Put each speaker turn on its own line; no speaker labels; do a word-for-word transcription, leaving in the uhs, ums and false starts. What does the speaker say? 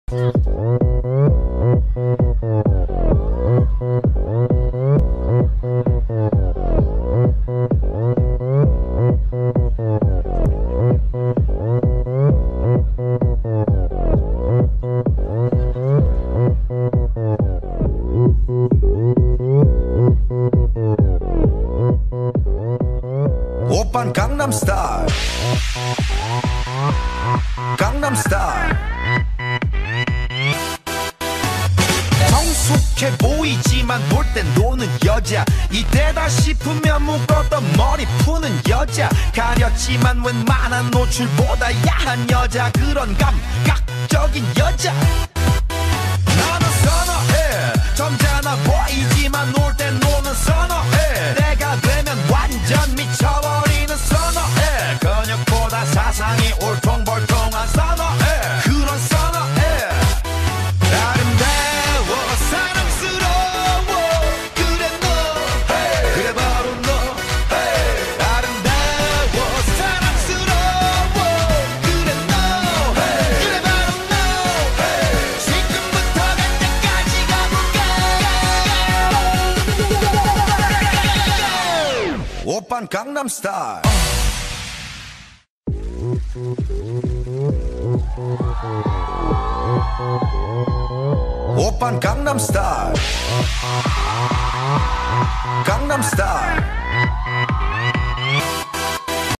오빤 강남스타일 강남스타일 성숙해 보이지만 놀 땐 노는 여자 이때다 싶으면 묶었던 머리 푸는 여자 가렸지만 웬만한 노출보다 야한 여자 그런 감각적인 여자 나는 선어해 점잖아 보이지만 놀 땐 노는 선어해 내가 되면 완전 미쳐버리는 선어해 근육보다 사상이 울퉁불퉁한 선어해 그런 선어해 아름다워 사랑스러워 그래 너 hey. 그래 바로 너 hey. 아름다워 사랑스러워 그래 너 hey. 그래 바로 너 hey. 지금부터 갈 때까지 가볼까 오빤 강남스타일 오빤 강남스타일 강남스타일